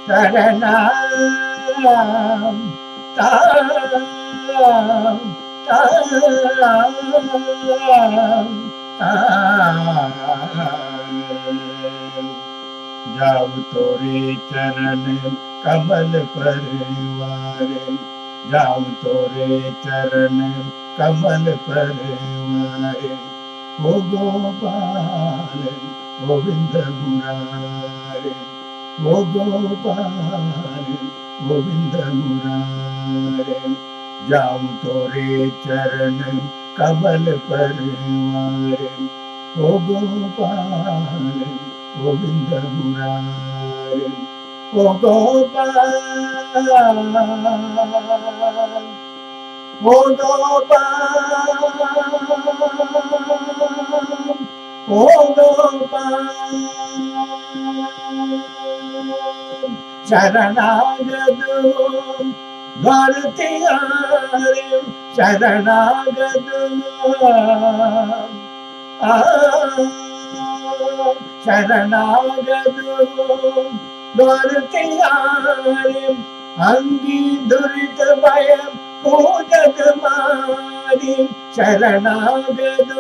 शरणं तां जाऊ तोरे चरण कमल परवार, जाऊ तोरे चरण कमल परवार। ओ गोपाल गोविंद मुरारे, ओ गोपाल गोविंद मुरारे। जाऊं तोरे चरण कमल परवार, ओ गोपाल गोविंद मुरारे। ओ गोपाल ओ गोपाल ओ गोपाल शरणागत द्वारतिहारे, शरणागत शरणागत द्वारतिहारे। अंगी दुरित भयं पूजत मारी, शरणागत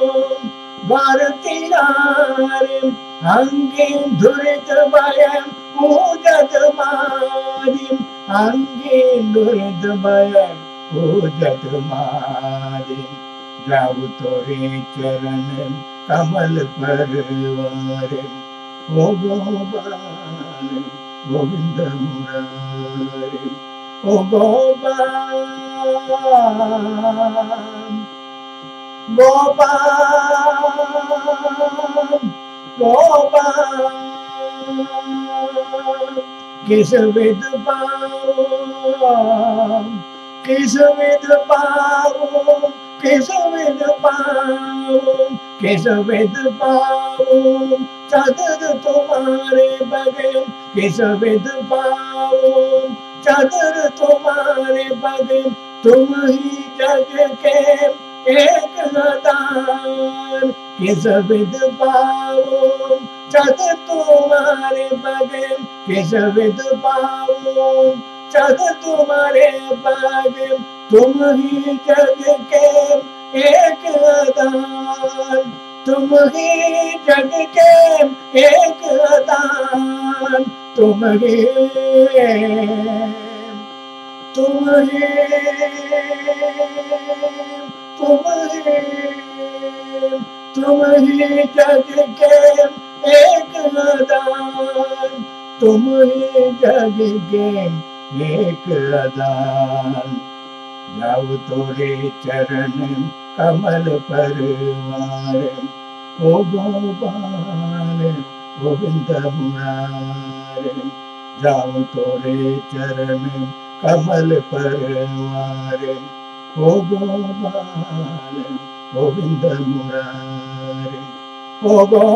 द्वारतिहारे। अंगी दुरित भयं पूजत मारी, अंगी दुरित भयं पूजत मारी। जाऊ तोरे चरण कमल परवार, ओ गोपाल गोविंद मुरारे। ओ गोपाल गोपाल गोपाल किस विध पाऊं, किस विध पाऊं, किस विध पाऊं, किस विध पाऊं चादर तुम्हारे बगैर, किस विध पाऊं चादर तुम्हारे बगैर। तुम ही जग के एक दान, किस विध पाऊं चादर तुम्हारे बगैर, किस विध पाऊं चादर तुम्हारे बगैर। तुम ही जग के एक दान, तुम ही जग के एक दान। तुम ही तुम ही तुम ही तुम ही जग के एक दान, तुम ही जग के एक दान। जाऊ तोरे चरण कमल परवार, ओ गोपाल गोविंद मुरारे। जाऊ तोरे चरण कमल परवार, ओ गोपाल गोविंद मुरारे। ओ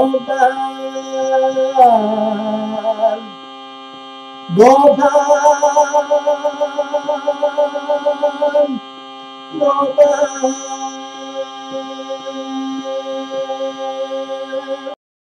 गोपाल गोपाल गोपाल।